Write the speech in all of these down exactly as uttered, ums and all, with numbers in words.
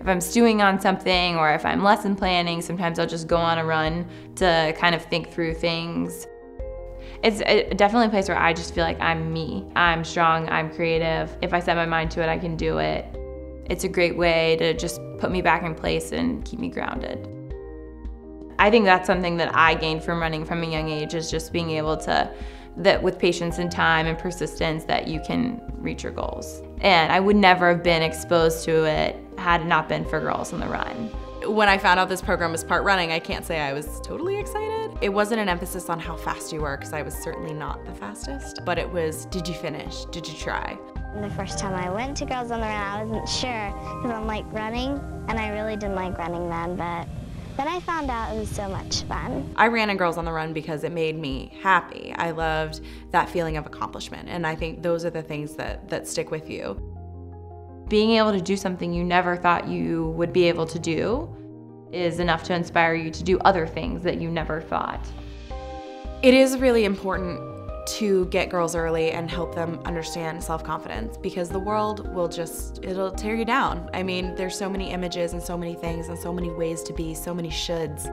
if I'm stewing on something or if I'm lesson planning, sometimes I'll just go on a run to kind of think through things. It's a, definitely a place where I just feel like I'm me. I'm strong, I'm creative. If I set my mind to it, I can do it. It's a great way to just put me back in place and keep me grounded. I think that's something that I gained from running from a young age, is just being able to, that with patience and time and persistence, that you can reach your goals. And I would never have been exposed to it had it not been for Girls on the Run. When I found out this program was part running, I can't say I was totally excited. It wasn't an emphasis on how fast you were, because I was certainly not the fastest, but it was, did you finish? Did you try? The first time I went to Girls on the Run, I wasn't sure, because I'm like running, and I really didn't like running then, but then I found out it was so much fun. I ran in Girls on the Run because it made me happy. I loved that feeling of accomplishment, and I think those are the things that, that stick with you. Being able to do something you never thought you would be able to do is enough to inspire you to do other things that you never thought. It is really important to get girls early and help them understand self-confidence, because the world will just, it'll tear you down. I mean, there's so many images and so many things and so many ways to be, so many shoulds.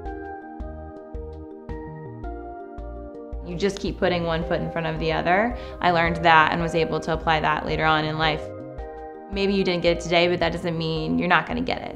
You just keep putting one foot in front of the other. I learned that and was able to apply that later on in life. Maybe you didn't get it today, but that doesn't mean you're not gonna get it.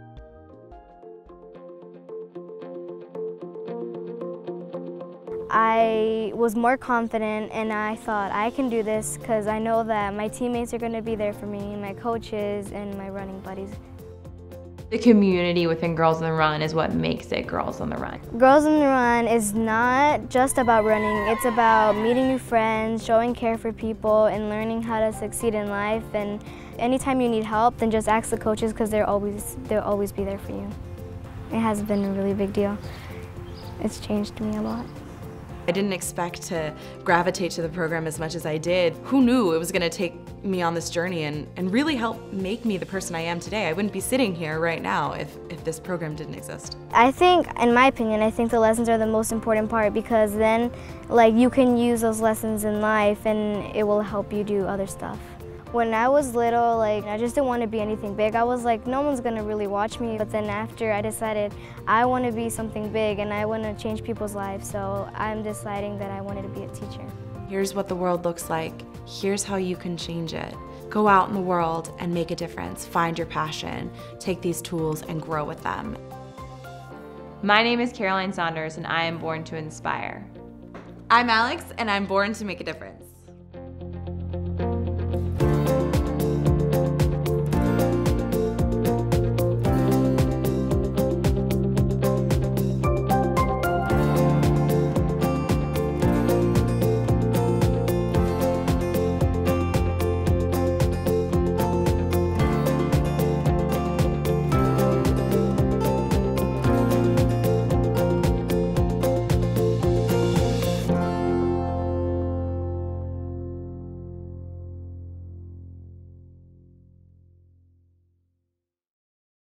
I was more confident, and I thought I can do this because I know that my teammates are going to be there for me, my coaches, and my running buddies. The community within Girls on the Run is what makes it Girls on the Run. Girls on the Run is not just about running, it's about meeting new friends, showing care for people, and learning how to succeed in life. And anytime you need help, then just ask the coaches, because they're always, they'll always be there for you. It has been a really big deal. It's changed me a lot. I didn't expect to gravitate to the program as much as I did. Who knew it was going to take me on this journey and, and really help make me the person I am today? I wouldn't be sitting here right now if, if this program didn't exist. I think, in my opinion, I think the lessons are the most important part, because then like you can use those lessons in life and it will help you do other stuff. When I was little, like, I just didn't want to be anything big. I was like, no one's gonna really watch me. But then after, I decided I want to be something big and I want to change people's lives. So I'm deciding that I wanted to be a teacher. Here's what the world looks like. Here's how you can change it. Go out in the world and make a difference. Find your passion. Take these tools and grow with them. My name is Caroline Saunders, and I am born to inspire. I'm Alex, and I'm born to make a difference.